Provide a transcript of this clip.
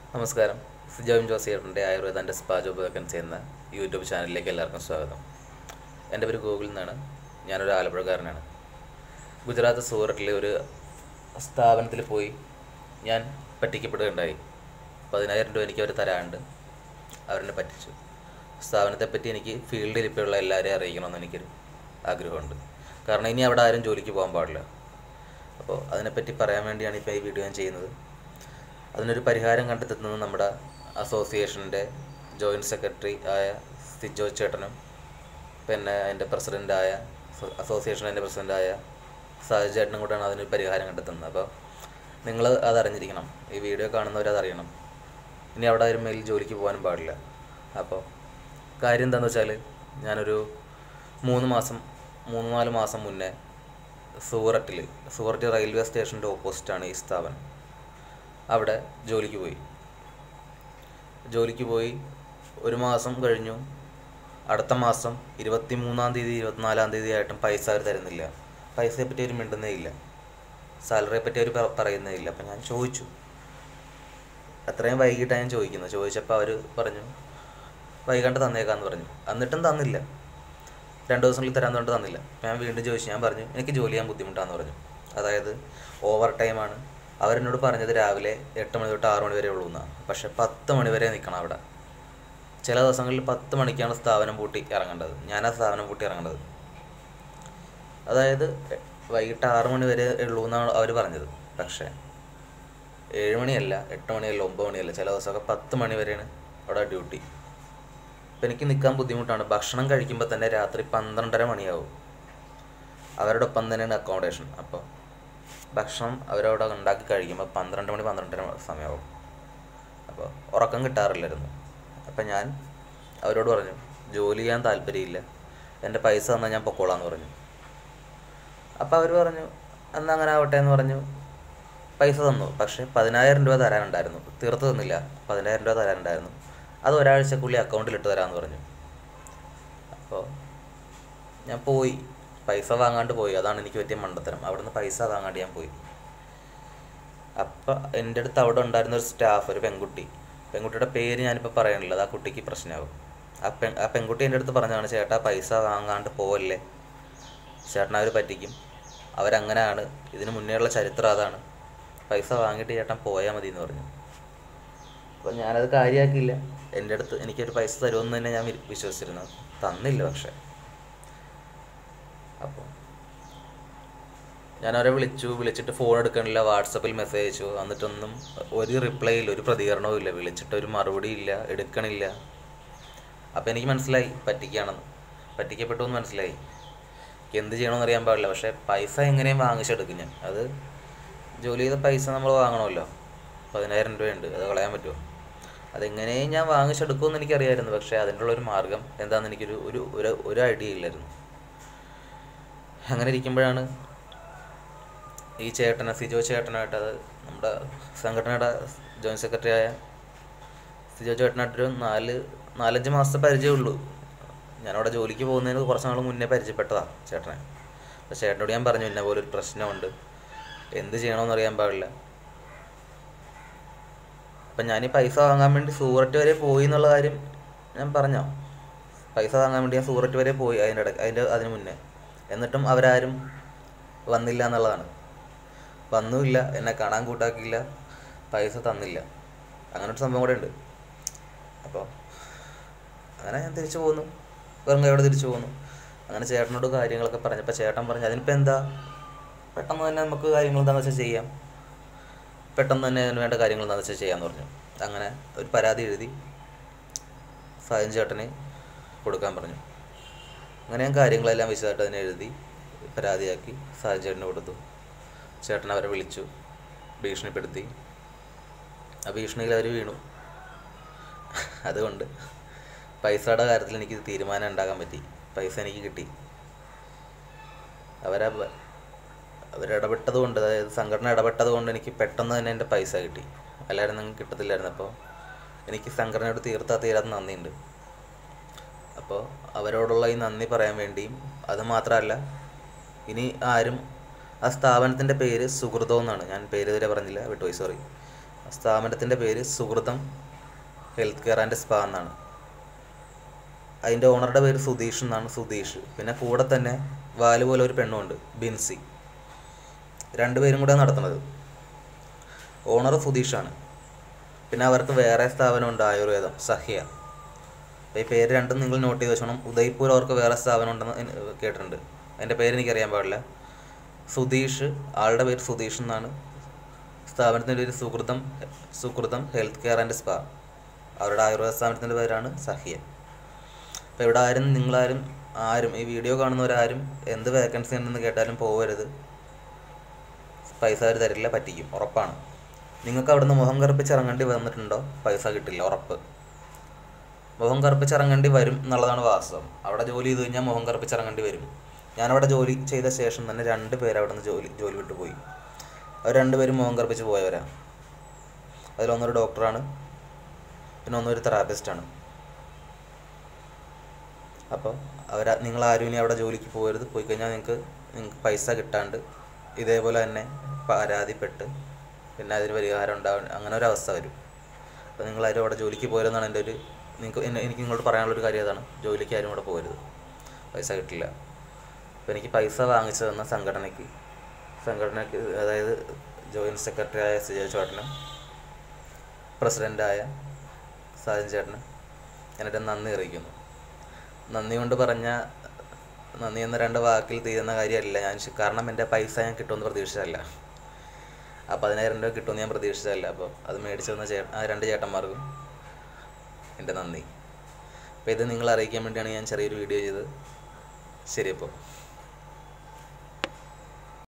നമസ്കാരം. സിജോയും ജോസിയേട്ടൻ്റെ ആയുർവേദൻ്റെ സ്പാ ജോബ് വേക്കൻസി എന്ന യൂട്യൂബ് ചാനലിലേക്ക് എല്ലാവർക്കും സ്വാഗതം. എൻ്റെ പേര് ഗോകുൽ എന്നാണ്. ഞാനൊരു ആലപ്പുഴക്കാരനാണ്. ഗുജറാത്ത് സൂററ്റിലെ ഒരു സ്ഥാപനത്തിൽ പോയി ഞാൻ പറ്റിക്കപ്പെടുകയുണ്ടായി. 10,000 രൂപ എനിക്ക് അവർ തരാറുണ്ട്. അവരെന്നെ പറ്റിച്ചു. സ്ഥാപനത്തെപ്പറ്റി എനിക്ക് ഫീൽഡിൽ ഇപ്പോഴുള്ള എല്ലാവരെയും അറിയിക്കണമെന്ന് എനിക്കൊരു ആഗ്രഹമുണ്ട്. കാരണം ഇനി അവിടെ ആരും ജോലിക്ക് പോകാൻ പാടില്ല. അപ്പോൾ അതിനെപ്പറ്റി പറയാൻ വേണ്ടിയാണ് ഇപ്പോൾ ഈ വീഡിയോ ഞാൻ ചെയ്യുന്നത്. അതിനൊരു പരിഹാരം കണ്ടെത്തുന്നത് നമ്മുടെ അസോസിയേഷൻ്റെ ജോയിൻറ്റ് സെക്രട്ടറി ആയ സിജോ ചേട്ടനും പിന്നെ അതിൻ്റെ അസോസിയേഷൻ്റെ പ്രസിഡൻ്റായ സാജു ചേട്ടനും കൂടെയാണ് അതിനൊരു പരിഹാരം കണ്ടെത്തുന്നത്. അപ്പോൾ നിങ്ങൾ അതറിഞ്ഞിരിക്കണം. ഈ വീഡിയോ കാണുന്നവരതറിയണം. ഇനി അവിടെ ആരും മേലിൽ ജോലിക്ക് പോകാനും പാടില്ല. അപ്പോൾ കാര്യം എന്താണെന്ന് വെച്ചാൽ ഞാനൊരു 3-4 മാസം മുന്നേ സൂററ്റ് റെയിൽവേ സ്റ്റേഷൻ്റെ ഓപ്പോസിറ്റാണ് ഈ സ്ഥാപനം. അവിടെ ജോലിക്ക് പോയി 1 മാസം കഴിഞ്ഞു. അടുത്ത മാസം 23-ാം തീയതി 24-ാം തീയതി ആയിട്ടും പൈസ അവർ തരുന്നില്ല. പൈസയെ പറ്റി അവർ മിണ്ടുന്നേ ഇല്ല. സാലറിയെ പറ്റി അവർ പറയുന്നേ ഇല്ല. അപ്പം ഞാൻ ചോദിച്ചു, അത്രയും വൈകിട്ടാണ് ഞാൻ ചോദിക്കുന്നത്. ചോദിച്ചപ്പോൾ അവർ പറഞ്ഞു വൈകാണ്ട് തന്നേക്കാമെന്ന് പറഞ്ഞു. എന്നിട്ടും തന്നില്ല. 2 ദിവസങ്ങളിൽ തരാൻ തൊട്ട് തന്നില്ല. ഞാൻ വീണ്ടും ചോദിച്ചു. ഞാൻ പറഞ്ഞു എനിക്ക് ജോലി ചെയ്യാൻ ബുദ്ധിമുട്ടാണെന്ന് പറഞ്ഞു. അതായത് ഓവർ ടൈമാണ്. അവരെന്നോട് പറഞ്ഞത് രാവിലെ 8 മണി തൊട്ട് 6 മണി വരെ ഉള്ളൂ എന്നാണ്. പക്ഷേ 10 മണി വരെ നിൽക്കണം അവിടെ. ചില ദിവസങ്ങളിൽ 10 മണിക്കാണ് സ്ഥാപനം പൂട്ടി ഇറങ്ങേണ്ടത്. ഞാനാ സ്ഥാപനം പൂട്ടി ഇറങ്ങേണ്ടത്. അതായത് വൈകിട്ട് 6 മണി വരെ ഉള്ളൂ എന്നാണ് അവർ പറഞ്ഞത്. പക്ഷേ 7 മണിയല്ല, 8 മണിയല്ല, 9 മണിയല്ല, ചില ദിവസമൊക്കെ 10 മണി വരെയാണ് അവിടെ ഡ്യൂട്ടി. അപ്പം എനിക്ക് നിൽക്കാൻ ബുദ്ധിമുട്ടാണ്. ഭക്ഷണം കഴിക്കുമ്പോൾ തന്നെ രാത്രി 12:30 മണിയാവും. അവരുടെ ഒപ്പം തന്നെയാണ് അക്കോമഡേഷൻ. അപ്പോൾ ഭക്ഷണം അവരവിടെ ഉണ്ടാക്കി കഴിക്കുമ്പോൾ 12 മണി 12:30 സമയമാവും. അപ്പോൾ ഉറക്കം കിട്ടാറില്ലായിരുന്നു. അപ്പം ഞാൻ അവരോട് പറഞ്ഞു ജോലി ചെയ്യാൻ താല്പര്യമില്ല, എൻ്റെ പൈസ തന്നാൽ ഞാൻ പൊക്കോളാന്ന് പറഞ്ഞു. അപ്പോൾ അവർ പറഞ്ഞു എന്നാൽ അങ്ങനെ ആവട്ടെ എന്ന് പറഞ്ഞു. പൈസ തന്നു. പക്ഷേ 10,000 രൂപ തരാനുണ്ടായിരുന്നു. തീർത്ത് തന്നില്ല. 10,000 രൂപ തരാനുണ്ടായിരുന്നു. അത് ഒരാഴ്ചക്കുള്ളിൽ അക്കൗണ്ടിലിട്ട് തരാമെന്ന് പറഞ്ഞു. അപ്പോൾ ഞാൻ പോയി. പൈസ വാങ്ങാണ്ട് പോയി. അതാണ് എനിക്ക് പറ്റിയ മണ്ടത്തരം. അവിടെ നിന്ന് പൈസ വാങ്ങാണ്ട് ഞാൻ പോയി. അപ്പം എൻ്റെ അടുത്ത് അവിടെ ഉണ്ടായിരുന്ന ഒരു സ്റ്റാഫ്, ഒരു പെൺകുട്ടിയുടെ പേര് ഞാനിപ്പോൾ പറയണില്ല, അത് ആ കുട്ടിക്ക് പ്രശ്നമാകും. ആ പെൺകുട്ടി എൻ്റെ അടുത്ത് പറഞ്ഞതാണ്, ചേട്ടാ പൈസ വാങ്ങാണ്ട് പോവല്ലേ, ചേട്ടൻ അവർ പറ്റിക്കും, അവരങ്ങനെയാണ്, ഇതിന് മുന്നേയുള്ള ചരിത്രം അതാണ്, പൈസ വാങ്ങിയിട്ട് ചേട്ടൻ പോയാൽ മതി എന്ന് പറഞ്ഞു. അപ്പോൾ ഞാനത് കാര്യമാക്കിയില്ല. എൻ്റെ അടുത്ത് എനിക്കൊരു പൈസ തരുമെന്ന് തന്നെ ഞാൻ വിശ്വസിച്ചിരുന്നു. തന്നില്ല. പക്ഷേ അപ്പോൾ ഞാനവരെ വിളിച്ചിട്ട് ഫോൺ എടുക്കണില്ല. വാട്സപ്പിൽ മെസ്സേജ് അയച്ചു. എന്നിട്ടൊന്നും ഒരു റിപ്ലൈ ഇല്ല, ഒരു പ്രതികരണവും ഇല്ല. വിളിച്ചിട്ടൊരു മറുപടി ഇല്ല, എടുക്കണില്ല. അപ്പോൾ എനിക്ക് മനസ്സിലായി പറ്റിക്കപ്പെട്ടു എന്ന് മനസ്സിലായി. എന്ത് ചെയ്യണമെന്ന് അറിയാൻ പാടില്ല. പക്ഷേ പൈസ എങ്ങനെയും വാങ്ങിച്ചെടുക്കും ഞാൻ. അത് ജോലി ചെയ്ത പൈസ നമ്മൾ വാങ്ങണമല്ലോ. 10,000 രൂപയുണ്ട്, അത് കളയാൻ പറ്റുമോ? അതെങ്ങനെയും ഞാൻ വാങ്ങിച്ചെടുക്കുമെന്ന് എനിക്കറിയാമായിരുന്നു. പക്ഷേ അതിനുള്ളൊരു മാർഗം എന്താണെന്ന് എനിക്കൊരു ഒരു ഐഡിയ ഇല്ലായിരുന്നു. അങ്ങനെ ഇരിക്കുമ്പോഴാണ് ഈ സിജോ ചേട്ടനായിട്ട്, അത് നമ്മുടെ സംഘടനയുടെ ജോയിൻറ്റ് സെക്രട്ടറി ആയ സിജോ ചേട്ടനായിട്ടൊരു 4-5 മാസത്തെ പരിചയമുള്ളൂ. ഞാനവിടെ ജോലിക്ക് പോകുന്നതിന് കുറച്ച് നാൾ മുന്നേ പരിചയപ്പെട്ടതാണ് ചേട്ടനെ. അപ്പോൾ ചേട്ടനോട് ഞാൻ പറഞ്ഞു ഇന്ന പോലെ ഒരു പ്രശ്നമുണ്ട്, എന്ത് ചെയ്യണമെന്ന് അറിയാൻ പാടില്ല. അപ്പം ഞാൻ ഈ പൈസ വാങ്ങാൻ വേണ്ടി സൂററ്റ് വരെ പോയി എന്നുള്ള കാര്യം ഞാൻ പറഞ്ഞോ. പൈസ വാങ്ങാൻ വേണ്ടി ഞാൻ സൂററ്റ് വരെ പോയി അതിന് മുന്നേ. എന്നിട്ടും അവരാരും വന്നില്ല എന്നുള്ളതാണ്. വന്നുമില്ല, എന്നെ കാണാൻ കൂട്ടാക്കിയില്ല, പൈസ തന്നില്ല. അങ്ങനൊരു സംഭവം കൂടെ ഉണ്ട്. അപ്പോൾ അങ്ങനെ ഞാൻ തിരിച്ചു പോന്നു. വെറും കൈയോടെ തിരിച്ചു പോന്നു. അങ്ങനെ ചേട്ടനോട് കാര്യങ്ങളൊക്കെ പറഞ്ഞപ്പോൾ ചേട്ടൻ പറഞ്ഞു അതിനിപ്പോൾ എന്താ, പെട്ടെന്ന് തന്നെ നമുക്ക് കാര്യങ്ങൾ എന്താണെന്ന് വെച്ചാൽ ചെയ്യാം, പെട്ടെന്ന് തന്നെ അതിന് വേണ്ട കാര്യങ്ങൾ എന്താണെന്ന് വെച്ചാൽ ചെയ്യാമെന്ന് പറഞ്ഞു. അങ്ങനെ ഒരു പരാതി എഴുതി സാജൻ ചേട്ടന് കൊടുക്കാൻ പറഞ്ഞു. അങ്ങനെ ഞാൻ കാര്യങ്ങളെല്ലാം വിശദമായിട്ട് അതിനെ എഴുതി പരാതിയാക്കി സാജൻ ചേട്ടന് കൊടുത്തു. ചേട്ടൻ അവരെ വിളിച്ചു, ഭീഷണിപ്പെടുത്തി. ആ ഭീഷണിയിൽ അവർ വീണു. അതുകൊണ്ട് പൈസയുടെ കാര്യത്തിൽ എനിക്ക് തീരുമാനം ഉണ്ടാക്കാൻ പറ്റി. പൈസ എനിക്ക് കിട്ടി. അവരിടപെട്ടത് കൊണ്ട്, അതായത് സംഘടന ഇടപെട്ടത് കൊണ്ട് എനിക്ക് പെട്ടെന്ന് തന്നെ എൻ്റെ പൈസ കിട്ടി. എല്ലാവരും നിങ്ങൾക്ക് കിട്ടത്തില്ലായിരുന്നു. അപ്പോൾ എനിക്ക് സംഘടനയോട് തീരാത്ത നന്ദിയുണ്ട്. അപ്പോൾ അവരോടുള്ള ഈ നന്ദി പറയാൻ വേണ്ടിയും, അത് മാത്രമല്ല ഇനി ആരും ആ സ്ഥാപനത്തിൻ്റെ പേര് സുഹൃതം എന്നാണ്. ഞാൻ പേര് ഇതുവരെ പറഞ്ഞില്ല, വിട്ടുപോയി, സോറി. സ്ഥാപനത്തിൻ്റെ പേര് സുഹൃതം ഹെൽത്ത് കെയർ ആൻഡ് സ്പാ എന്നാണ്. അതിൻ്റെ ഓണറുടെ പേര് സുധീഷ് എന്നാണ്, സുധീഷ്. പിന്നെ കൂടെ തന്നെ വാല് പോലെ ഒരു പെണ്ണുണ്ട്, ബിൻസി. രണ്ടുപേരും കൂടെ നടത്തുന്നത്. ഓണർ സുധീഷാണ്. പിന്നെ അവർക്ക് വേറെ സ്ഥാപനമുണ്ട്, ആയുർവേദം, സഹ്യ. അപ്പോൾ ഈ പേര് രണ്ടും നിങ്ങൾ നോട്ട് ചെയ്ത് വെച്ചോണം. ഉദയ്പൂർ അവർക്ക് വേറെ സ്ഥാപനം ഉണ്ടെന്ന് കേട്ടിട്ടുണ്ട്. അതിൻ്റെ പേര് എനിക്കറിയാൻ പാടില്ല. സുധീഷ്, ആളുടെ പേര് സുധീഷ് എന്നാണ്. സ്ഥാപനത്തിൻ്റെ പേര് സുഹൃതം ഹെൽത്ത് കെയർ ആൻഡ് സ്പാ. അവരുടെ ആയുർവേദ സ്ഥാപനത്തിൻ്റെ പേരാണ് സഹ്യ. അപ്പോൾ ഇവിടെ ആരും ഈ വീഡിയോ കാണുന്നവരാരും എന്ത് വേക്കൻസി ഉണ്ടെന്ന് കേട്ടാലും പോകരുത്. പൈസ അവർ തരില്ല, പറ്റിക്കും, ഉറപ്പാണ്. നിങ്ങൾക്ക് അവിടുന്ന് മുഖം കറുപ്പിച്ച് ഇറങ്ങേണ്ടി വന്നിട്ടുണ്ടോ, പൈസ കിട്ടില്ല, ഉറപ്പ്. മുഖം കറുപ്പിച്ച് ഇറങ്ങേണ്ടി വരും എന്നുള്ളതാണ് വാസ്തവം. അവിടെ ജോലി ചെയ്ത് കഴിഞ്ഞാൽ മുഖം കറുപ്പിച്ച് ഇറങ്ങേണ്ടി വരും. ഞാനവിടെ ജോലി ചെയ്ത ശേഷം തന്നെ 2 പേര് അവിടെ നിന്ന് ജോലി വിട്ടു പോയി. അവർ 2 പേരും മുഖം കറുപ്പിച്ച് പോയവരാണ്. അതിലൊന്നൊരു ഡോക്ടറാണ്, പിന്നെ ഒന്നൊരു തെറാപ്പിസ്റ്റാണ്. അപ്പോൾ നിങ്ങളാരും ഇനി അവിടെ ജോലിക്ക് പോകരുത്. പോയി കഴിഞ്ഞാൽ നിങ്ങൾക്ക് പൈസ കിട്ടാണ്ട് ഇതേപോലെ തന്നെ പരാതിപ്പെട്ട് പിന്നെ അതിന് പരിഹാരം ഉണ്ടാവും, അങ്ങനെ ഒരു അവസ്ഥ വരും. അപ്പോൾ നിങ്ങളാരും അവിടെ ജോലിക്ക് പോകരുതെന്നാണ് എനിക്ക് നിങ്ങളോട് പറയാനുള്ളൊരു കാര്യം. അതാണ്, ജോലിക്ക് ആരും അവിടെ പോകരുത്, പൈസ കിട്ടില്ല. അപ്പോൾ എനിക്ക് പൈസ വാങ്ങിച്ചു തന്ന സംഘടനയ്ക്ക് അതായത് ജോയിൻറ്റ് സെക്രട്ടറി ആയ ചേട്ടനും പ്രസിഡൻ്റായ സാജൻ ചേട്ടനും ഞാനെൻ്റെ നന്ദി അറിയിക്കുന്നു. നന്ദി കൊണ്ട് പറഞ്ഞാൽ നന്ദി എന്ന 2 വാക്കിൽ തീരുന്ന കാര്യമല്ല കാരണം എൻ്റെ പൈസ ഞാൻ കിട്ടുമെന്ന് പ്രതീക്ഷിച്ചതല്ല. ആ 10,000 രൂപ കിട്ടുമെന്ന് ഞാൻ പ്രതീക്ഷിച്ചതല്ല. അപ്പോൾ അത് മേടിച്ചു തന്ന ആ 2 ചേട്ടന്മാർക്കും എൻ്റെ നന്ദി. അപ്പോൾ ഇത് നിങ്ങളെ അറിയിക്കാൻ വേണ്ടിയാണ് ഞാൻ ചെറിയൊരു വീഡിയോ ചെയ്തത്. ശരി. അപ്പോൾ